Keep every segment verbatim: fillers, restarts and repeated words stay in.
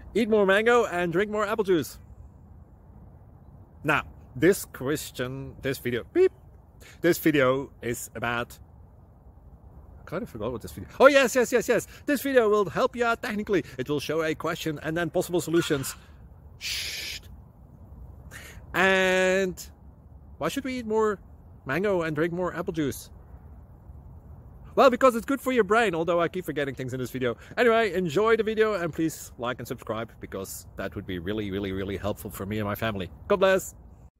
Eat more mango and drink more apple juice. Now, this question, this video, beep, this video is about, I kind of forgot what this video, oh yes, yes, yes, yes. This video will help you out technically. It will show a question and then possible solutions. Shh. And why should we eat more mango and drink more apple juice? Well, because it's good for your brain, although I keep forgetting things in this video. Anyway, enjoy the video and please like and subscribe, because that would be really, really, really helpful for me and my family. God bless!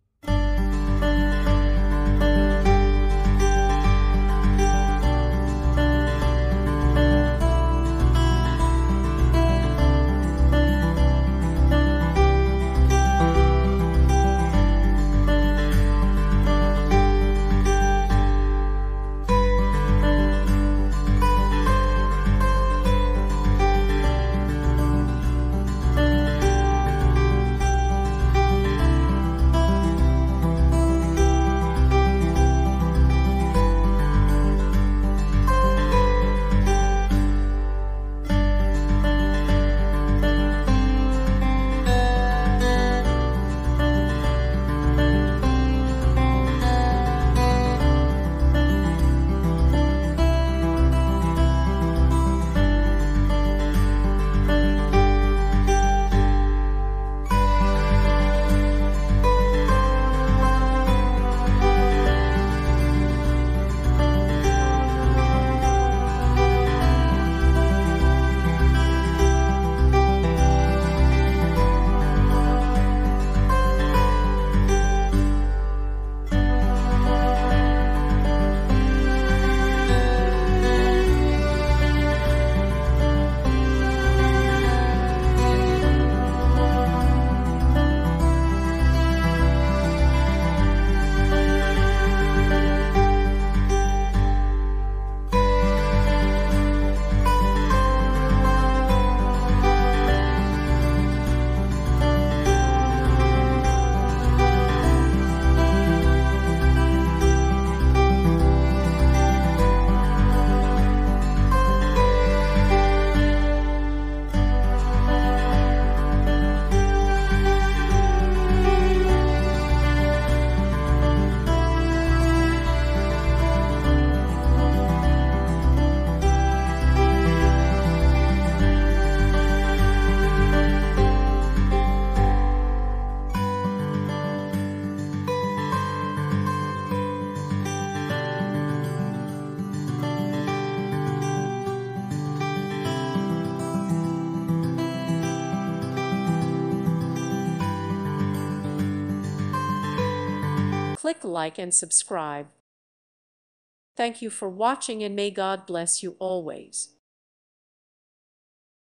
Click like and subscribe. Thank you for watching, and may God bless you always.